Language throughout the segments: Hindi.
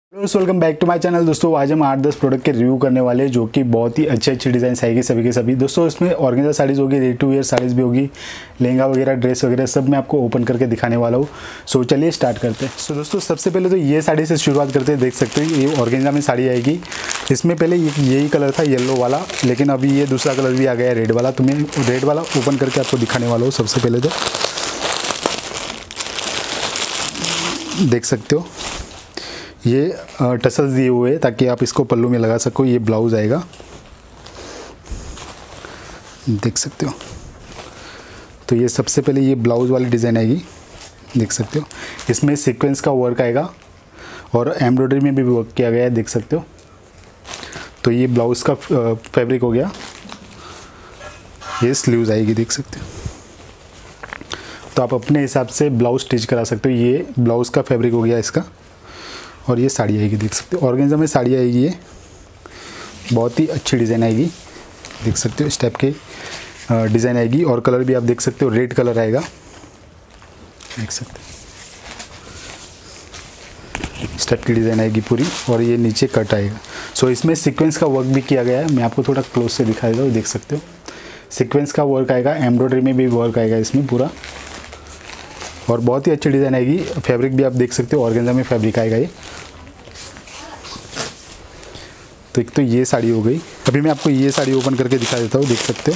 Welcome back to my channel. दोस्तों आज हम 8-10 प्रोडक्ट के रिव्यू करने वाले हैं जो कि बहुत ही अच्छे डिज़ाइन आएगी सभी के सभी। दोस्तों इसमें ऑर्गेन्जा साड़ीज़ होगी, रेडी टू वेयर साड़ीज़ भी होगी, लहंगा वगैरह ड्रेस वगैरह सब मैं आपको ओपन करके दिखाने वाला हूँ। सो चलिए स्टार्ट करते हैं। सो दोस्तों सबसे पहले तो ये साड़ी से शुरुआत करते हैं। देख सकते हैं ये ऑर्गेन्जा में साड़ी आएगी। इसमें पहले यही कलर था येलो वाला, लेकिन अभी ये दूसरा कलर भी आ गया है रेड वाला। तो मैं रेड वाला ओपन करके आपको दिखाने वाला हूँ। सबसे पहले तो देख सकते हो ये टसल्स दिए हुए हैं ताकि आप इसको पल्लू में लगा सको। ये ब्लाउज़ आएगा, देख सकते हो। तो ये सबसे पहले ये ब्लाउज़ वाली डिज़ाइन आएगी, देख सकते हो। इसमें सीक्वेंस का वर्क आएगा और एम्ब्रॉयडरी में भी वर्क किया गया है, देख सकते हो। तो ये ब्लाउज़ का फैब्रिक हो गया। ये स्लीव्स आएगी, देख सकते हो। तो आप अपने हिसाब से ब्लाउज़ स्टिच करा सकते हो। ये ब्लाउज़ का फैब्रिक हो गया इसका, और ये साड़ी आएगी, देख सकते हो। ऑर्गेन्जा में साड़ी आएगी, ये बहुत ही अच्छी डिज़ाइन आएगी, देख सकते हो। इस टाइप के डिज़ाइन आएगी और कलर भी आप देख सकते हो, रेड कलर आएगा, देख सकते हो। इस टाइप की डिज़ाइन आएगी पूरी, और ये नीचे कट आएगा। सो इसमें सीक्वेंस का वर्क भी किया गया है। मैं आपको थोड़ा क्लोज से दिखा देता हूँ, देख सकते हो। सीक्वेंस का वर्क आएगा, एम्ब्रॉयडरी में भी वर्क आएगा इसमें पूरा, और बहुत ही अच्छी डिज़ाइन आएगी। फैब्रिक भी आप देख सकते हो, ऑर्गेन्जा में फैब्रिक आएगा ये। तो एक तो ये साड़ी हो गई। अभी मैं आपको ये साड़ी ओपन करके दिखा देता हूँ, देख सकते हो।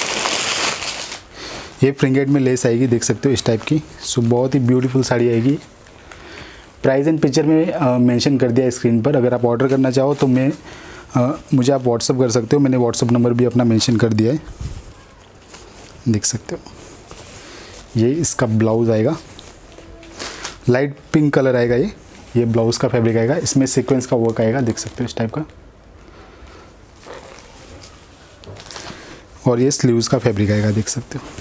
ये फ्रिंगेट में लेस आएगी, देख सकते हो, इस टाइप की। सो बहुत ही ब्यूटीफुल साड़ी आएगी। प्राइस एंड पिक्चर में मेंशन कर दिया है स्क्रीन पर। अगर आप ऑर्डर करना चाहो तो मुझे आप व्हाट्सअप कर सकते हो। मैंने व्हाट्सअप नंबर भी अपना मेंशन कर दिया है, देख सकते हो। ये इसका ब्लाउज़ आएगा, लाइट पिंक कलर आएगा ये ब्लाउज़ का फैब्रिक आएगा। इसमें सीक्वेंस का वर्क आएगा, देख सकते हो, इस टाइप का। और ये स्लीव्स का फैब्रिक आएगा, देख सकते हो।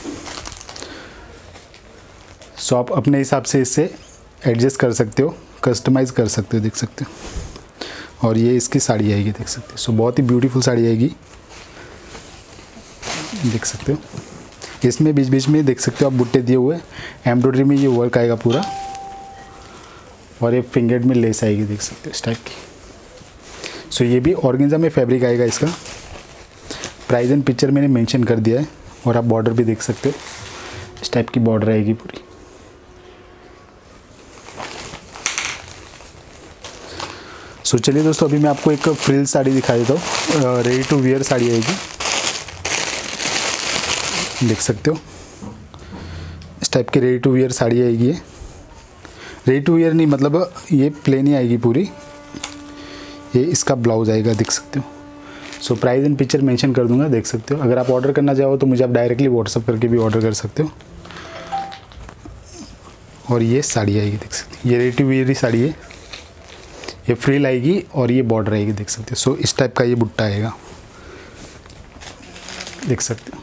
सो आप अपने हिसाब से इससे एडजस्ट कर सकते हो, कस्टमाइज़ कर सकते हो, देख सकते हो। और ये इसकी साड़ी आएगी, देख सकते हो। सो बहुत ही ब्यूटीफुल साड़ी आएगी, देख सकते हो। इसमें बीच बीच में देख सकते हो आप बुट्टे दिए हुए, एम्ब्रॉयडरी में ये वर्क आएगा पूरा, और ये फिंगर्ड में लेस आएगी, देख सकते हो, इस टाइप की। सो ये भी ऑर्गेन्जा में फैब्रिक आएगा इसका। प्राइस एंड पिक्चर मैंने मेंशन कर दिया है, और आप बॉर्डर भी देख सकते हो, इस टाइप की बॉर्डर आएगी पूरी। सो चलिए दोस्तों, अभी मैं आपको एक फ्रिल साड़ी दिखा देता हूँ। रेडी टू वियर साड़ी आएगी, देख सकते हो। इस टाइप की रेडी टू वियर साड़ी आएगी। ये रेडी टू वियर नहीं, मतलब ये प्लेन ही आएगी पूरी। ये इसका ब्लाउज़ आएगा, देख सकते हो। So price and picture mention कर दूंगा, देख सकते हो। अगर आप ऑर्डर करना चाहो तो मुझे आप डायरेक्टली व्हाट्सअप करके भी ऑर्डर कर सकते हो। और ये साड़ी आएगी, देख सकते हो। ये रेडी टू वियर ही साड़ी है। ये फ्रिल आएगी और ये बॉर्डर आएगी, देख सकते हो। सो इस टाइप का ये बुट्टा आएगा, देख सकते हो।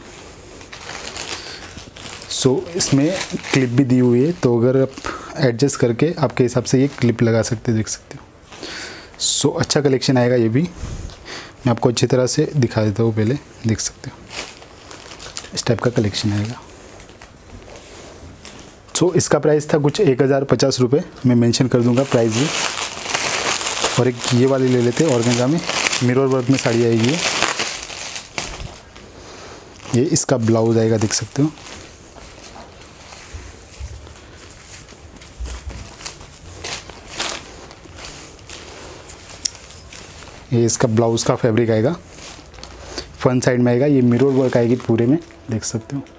सो इसमें क्लिप भी दी हुई है, तो अगर आप एडजस्ट करके आपके हिसाब से ये क्लिप लगा सकते हो, देख सकते हो। सो अच्छा कलेक्शन आएगा। ये भी मैं आपको अच्छी तरह से दिखा देता हूँ पहले, देख सकते हो। इस टाइप का कलेक्शन आएगा। सो इसका प्राइस था कुछ 1050 रुपये। मैं मेंशन कर दूंगा प्राइस भी। और एक ये वाली ले लेते हैं, ऑर्गेन्जा में मिरर वर्क में साड़ी आएगी। ये इसका ब्लाउज़ आएगा, देख सकते हो। ये इसका ब्लाउज़ का फैब्रिक आएगा, फ्रंट साइड में आएगा। ये मिरर वर्क आएगी पूरे में, देख सकते हो।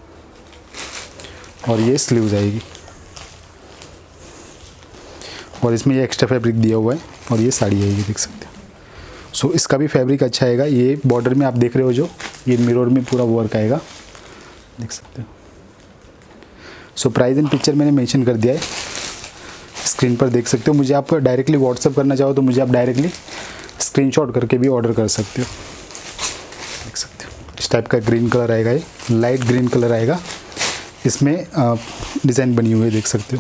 और ये स्लीव्स आएगी, और इसमें ये एक्स्ट्रा फैब्रिक दिया हुआ है। और ये साड़ी आएगी, देख सकते हो। सो इसका भी फैब्रिक अच्छा आएगा। ये बॉर्डर में आप देख रहे हो जो, ये मिरर में पूरा वर्क आएगा, देख सकते हो। सो प्राइस एंड पिक्चर मैंने मेंशन कर दिया है, स्क्रीन पर देख सकते हो। मुझे आप डायरेक्टली व्हाट्सअप करना चाहो तो मुझे आप डायरेक्टली स्क्रीनशॉट करके भी ऑर्डर कर सकते हो, देख सकते हो। इस टाइप का ग्रीन कलर आएगा, ये लाइट ग्रीन कलर आएगा। इसमें डिज़ाइन बनी हुई है, देख सकते हो।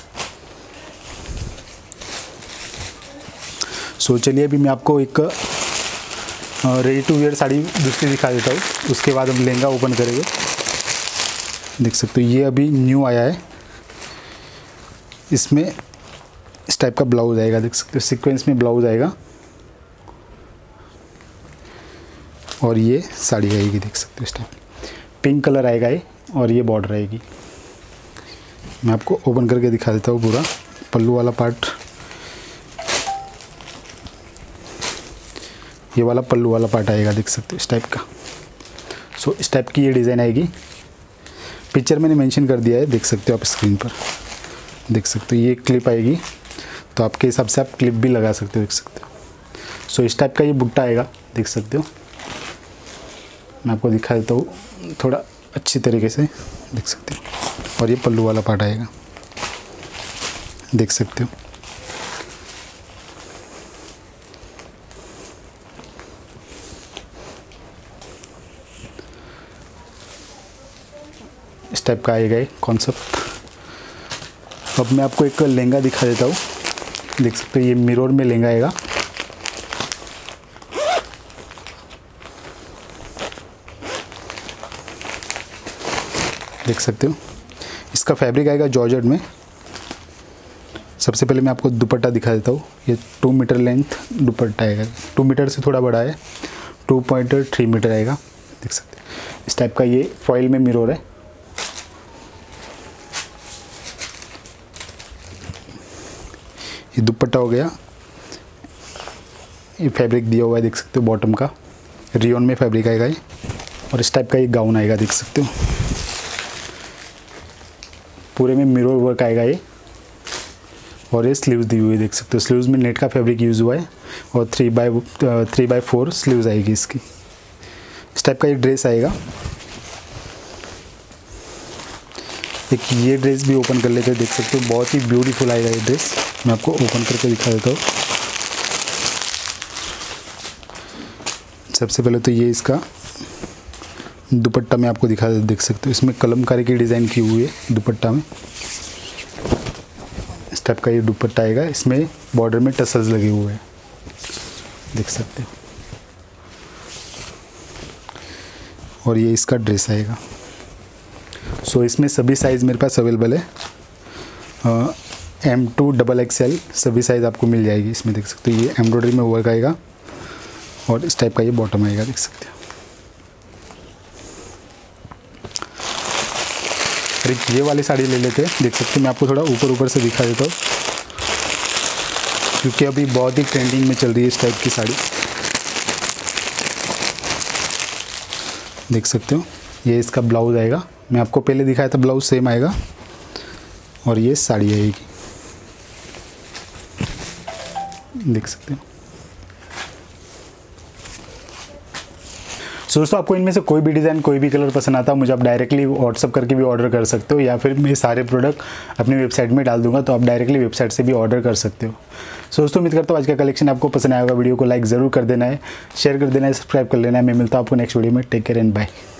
सो चलिए अभी मैं आपको एक रेडी टू वेयर साड़ी दूसरी दिखा देता हूँ, उसके बाद हम लहंगा ओपन करेंगे, देख सकते हो। ये अभी न्यू आया है। इसमें इस टाइप का ब्लाउज आएगा, देख सकते हो सीक्वेंस में ब्लाउज आएगा और ये साड़ी आएगी, देख सकते हो इस टाइप पिंक कलर आएगा ये और ये बॉर्डर आएगी। मैं आपको ओपन करके दिखा देता हूँ पूरा पल्लू वाला पार्ट। ये वाला पल्लू वाला पार्ट आएगा, देख सकते हो इस टाइप का। सो इस टाइप की ये डिज़ाइन आएगी। पिक्चर मैंने मेंशन कर दिया है, देख सकते हो आप स्क्रीन पर, देख सकते हो ये क्लिप आएगी, तो आपके हिसाब से आप क्लिप भी लगा सकते हो, देख सकते हो। सो इस टाइप का ये बुट्टा आएगा, देख सकते हो। मैं आपको दिखा देता हूँ थोड़ा अच्छी तरीके से, देख सकते हो। और ये पल्लू वाला पार्ट आएगा, देख सकते हो। इस टाइप का आएगा ये कॉन्सेप्ट। अब मैं आपको एक लहंगा दिखा देता हूँ, देख सकते हो ये मिरर में लहंगा आएगा। देख सकते हो इसका फैब्रिक आएगा जॉर्जेट में। सबसे पहले मैं आपको दुपट्टा दिखा देता हूँ। ये 2 मीटर लेंथ दुपट्टा आएगा, 2 मीटर से थोड़ा बड़ा है, 2.3 मीटर आएगा, देख सकते हो। इस टाइप का ये फॉइल में मिरर है। ये दुपट्टा हो गया, ये फैब्रिक दिया हुआ है, देख सकते हो बॉटम का रियोन में फैब्रिक आएगा ये। और इस टाइप का ये गाउन आएगा, देख सकते हो पूरे में मिरर वर्क आएगा ये। और ये स्लीव्स दी हुई है, देख सकते हो स्लीव्स में नेट का फैब्रिक यूज़ हुआ है और 3x4 स्लीव्स आएगी इसकी। इस टाइप का ये ड्रेस आएगा। एक ये ड्रेस भी ओपन कर लेते हैं, देख सकते हो बहुत ही ब्यूटीफुल आएगा ये ड्रेस। मैं आपको ओपन करके दिखा देता हूँ। सबसे पहले तो ये इसका दुपट्टा मैं आपको दिखा देख सकते हो, इसमें कलमकारी की डिज़ाइन की हुई है दुपट्टा में। इस टाइप का ये दुपट्टा आएगा, इसमें बॉर्डर में टसल्स लगे हुए हैं, देख सकते हो। और ये इसका ड्रेस आएगा। सो इसमें सभी साइज़ मेरे पास अवेलेबल है, M2 XXL सभी साइज़ आपको मिल जाएगी इसमें, देख सकते हो। ये एम्ब्रॉयडरी में वर्क आएगा और इस टाइप का ये बॉटम आएगा, देख सकते हो। और एक ये वाली साड़ी ले लेते हैं, देख सकते हैं। मैं आपको थोड़ा ऊपर से दिखा देता हूँ क्योंकि अभी बहुत ही ट्रेंडिंग में चल रही है इस टाइप की साड़ी, देख सकते हो। ये इसका ब्लाउज आएगा, मैं आपको पहले दिखाया था ब्लाउज सेम आएगा। और ये साड़ी आएगी, देख सकते हो। सो दोस्तों आपको इनमें से कोई भी डिज़ाइन कोई भी कलर पसंद आता है, मुझे आप डायरेक्टली व्हाट्सअप करके भी ऑर्डर कर सकते हो, या फिर मैं सारे प्रोडक्ट अपनी वेबसाइट में डाल दूंगा, तो आप डायरेक्टली वेबसाइट से भी ऑर्डर कर सकते हो। सो दोस्तों उम्मीद करता हूँ आज का कलेक्शन आपको पसंद आया होगा। वीडियो को लाइक ज़रूर कर देना है, शेयर कर देना है, सब्सक्राइब कर लेना है। मैं मिलता हूँ आपको नेक्स्ट वीडियो में। Take care and bye.